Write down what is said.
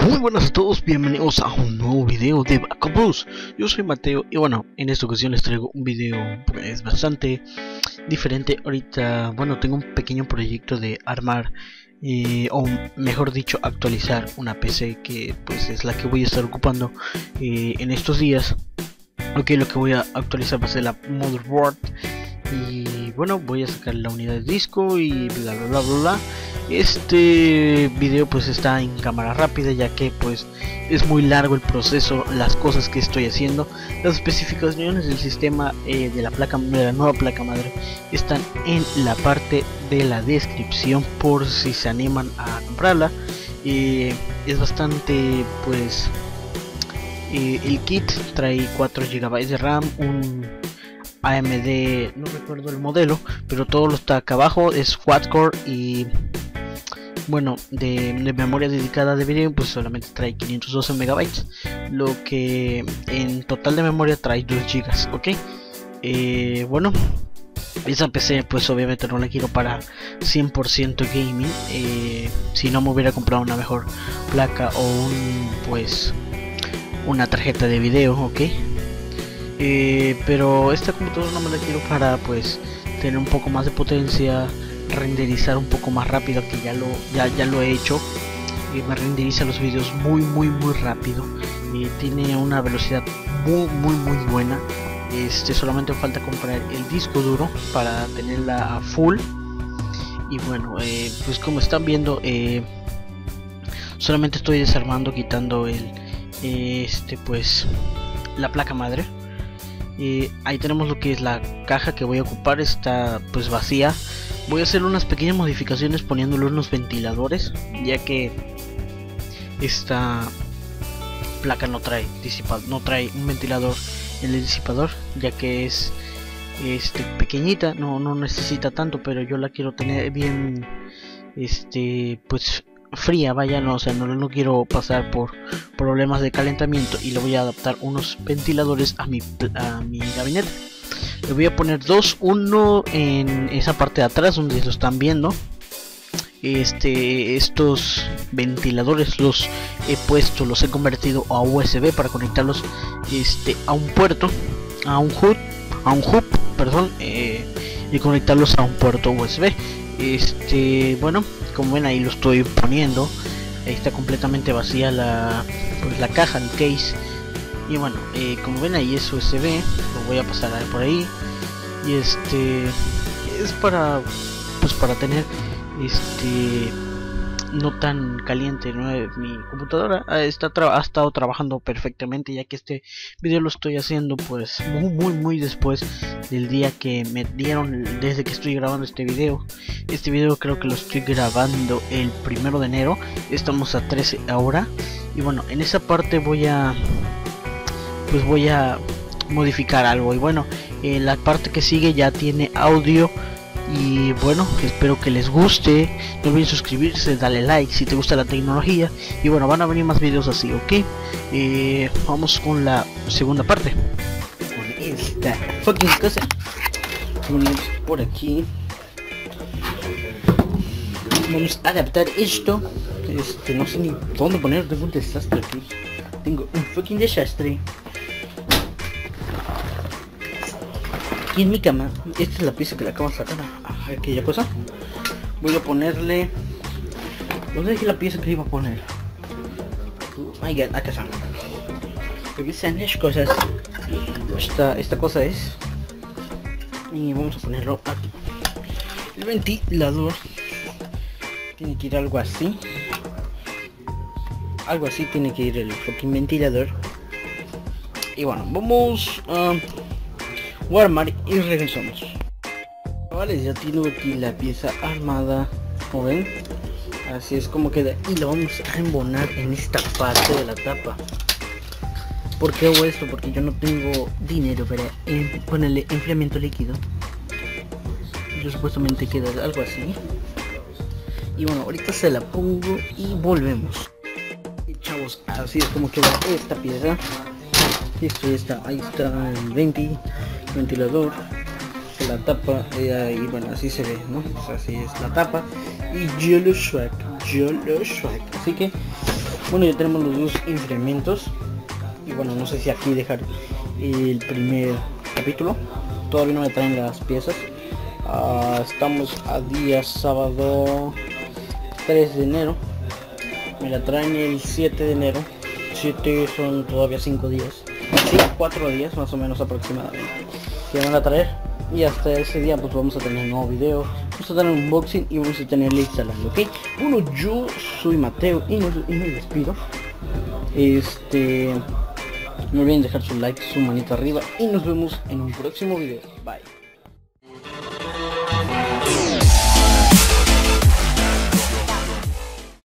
Muy buenas a todos, bienvenidos a un nuevo video de Backup Blues. Yo soy Mateo y bueno, en esta ocasión les traigo un video pues bastante diferente. Ahorita, bueno, tengo un pequeño proyecto de armar o mejor dicho actualizar una PC que pues es la que voy a estar ocupando en estos días. Ok, lo que voy a actualizar va a ser la motherboard. Y bueno, voy a sacar la unidad de disco y bla bla bla bla bla. Este video pues está en cámara rápida, ya que pues es muy largo el proceso, las cosas que estoy haciendo. Las especificaciones del sistema de la nueva placa madre están en la parte de la descripción por si se animan a comprarla. Es bastante pues el kit trae 4 GB de RAM, un AMD, no recuerdo el modelo, pero todo lo está acá abajo, es quad-core. Y bueno, de memoria dedicada de video pues solamente trae 512 MB, lo que en total de memoria trae 2 GB, ok. Bueno, esa PC pues obviamente no la quiero para 100% gaming. Si no me hubiera comprado una mejor placa o una tarjeta de video, ok. Pero esta computadora no me la quiero para pues tener un poco más de potencia, renderizar un poco más rápido, que ya lo he hecho. Me renderiza los vídeos muy rápido. Tiene una velocidad muy buena. Solamente falta comprar el disco duro para tenerla a full. Y bueno, pues como están viendo, solamente estoy desarmando, quitando pues la placa madre. Ahí tenemos lo que es la caja que voy a ocupar, está pues vacía. Voy a hacer unas pequeñas modificaciones poniéndole unos ventiladores, ya que esta placa no trae un ventilador en el disipador, ya que es pequeñita, no necesita tanto, pero yo la quiero tener bien pues fría, vaya, no quiero pasar por problemas de calentamiento, y le voy a adaptar unos ventiladores a mi gabinete. Le voy a poner dos, uno en esa parte de atrás donde lo están viendo. Estos ventiladores los he convertido a USB para conectarlos a un puerto, a un hub, perdón, y conectarlos a un puerto USB. Bueno, como ven, ahí lo estoy poniendo. Ahí está completamente vacía la caja, el case. Y bueno, como ven, ahí es USB. Lo voy a pasar por ahí. Y es para tener no tan caliente, ¿no? Mi computadora ha estado trabajando perfectamente, ya que este video lo estoy haciendo pues muy después del día que me dieron, desde que estoy grabando este video. Este video creo que lo estoy grabando el 1 de enero, estamos a 13 ahora. Y bueno, en esa parte voy a modificar algo. Y bueno, la parte que sigue ya tiene audio. Y bueno, espero que les guste. No olviden suscribirse, darle like si te gusta la tecnología. Y bueno, van a venir más videos así, ok. Vamos con la segunda parte. Con esta fucking cosa. Ponemos por aquí. Vamos a adaptar esto. No sé ni dónde poner. Tengo un desastre aquí. Tengo un fucking desastre. Y en mi cama, esta es la pieza que le acabo de sacar a aquella cosa. Voy a ponerle... ¿Dónde dejé la pieza que iba a poner? Oh my god, acá está. Revisan las cosas. Esta cosa es... Y vamos a ponerlo aquí. El ventilador tiene que ir algo así. Algo así tiene que ir el fucking ventilador. Y bueno, vamos a... armar y regresamos. Vale, ya tengo aquí la pieza armada, como ven, así es como queda, y lo vamos a embonar en esta parte de la tapa. ¿Por qué hago esto? Porque yo no tengo dinero para ponerle enfriamiento líquido. Yo supuestamente queda algo así. Y bueno, ahorita se la pongo y volvemos. Y chavos, así es como queda esta pieza. Esto ya está, ahí está el ventilador, la tapa, y bueno, así se ve, ¿no? Pues así es la tapa, y yo lo swag, así que Bueno, ya tenemos los dos incrementos. Y bueno, no sé si aquí dejar el primer capítulo. Todavía no me traen las piezas. Estamos a día sábado 3 de enero. Me la traen el 7 de enero. 7 son todavía 5 días. Sí, 4 días más o menos aproximadamente que van a traer. Y hasta ese día pues vamos a tener un nuevo video, vamos a tener un unboxing y vamos a tenerle instalando, ¿ok? Bueno, yo soy Mateo y me despido. No olviden dejar su like, su manito arriba y nos vemos en un próximo video. Bye.